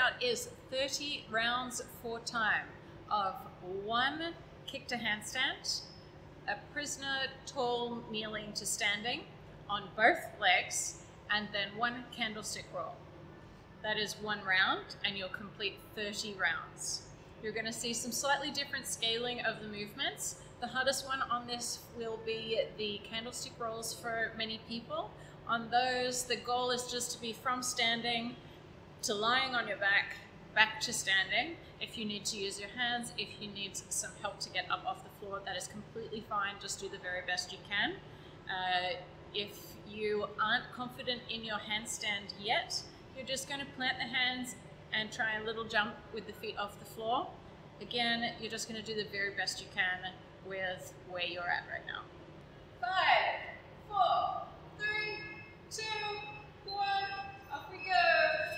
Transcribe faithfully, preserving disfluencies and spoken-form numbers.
workout is thirty rounds for time of one kick to handstand, a prisoner tall kneeling to standing on both legs, and then one candlestick roll. That is one round, and you'll complete thirty rounds. You're going to see some slightly different scaling of the movements. The hardest one on this will be the candlestick rolls for many people. On those, the goal is just to be from standing to lying on your back, back to standing. If you need to use your hands, if you need some help to get up off the floor, that is completely fine. Just do the very best you can. Uh, if you aren't confident in your handstand yet, you're just going to plant the hands and try a little jump with the feet off the floor. Again, you're just going to do the very best you can with where you're at right now. Five, four, three, two, one, off we go.